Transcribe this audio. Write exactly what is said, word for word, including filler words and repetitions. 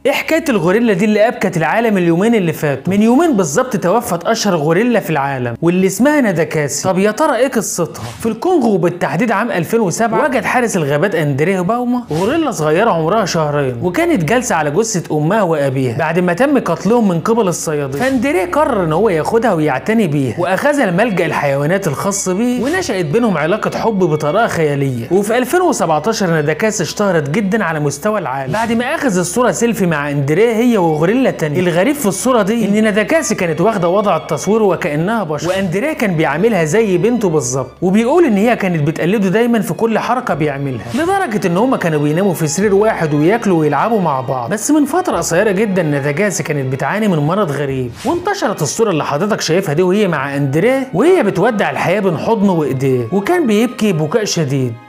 ايه حكايه الغوريلا دي اللي ابكت العالم اليومين اللي فاتوا؟ من يومين بالظبط توفت اشهر غوريلا في العالم واللي اسمها ناداكاسي. طب يا ترى ايه قصتها؟ في الكونغو بالتحديد عام ألفين وسبعة وجد حارس الغابات اندريه باوما غوريلا صغيره عمرها شهرين، وكانت جالسه على جثه امها وابيها بعد ما تم قتلهم من قبل الصيادين. فاندريه قرر ان هو ياخدها ويعتني بيها، واخذها لملجأ الحيوانات الخاص بيه، ونشأت بينهم علاقه حب بطريقه خياليه. وفي ألفين وسبعتاشر ناداكاسي اشتهرت جدا على مستوى العالم بعد ما اخذ الصوره سيلفي مع اندريه هي وغوريلا تانية. الغريب في الصوره دي ان ناداكاسي كانت واخده وضع التصوير وكانها بشر، واندريه كان بيعاملها زي بنته بالظبط، وبيقول ان هي كانت بتقلده دايما في كل حركه بيعملها، لدرجه ان هما كانوا بيناموا في سرير واحد وياكلوا ويلعبوا مع بعض. بس من فتره قصيره جدا ناداكاسي كانت بتعاني من مرض غريب، وانتشرت الصوره اللي حضرتك شايفها دي وهي مع اندريه وهي بتودع الحياه بين حضنه وايديه، وكان بيبكي بكاء شديد.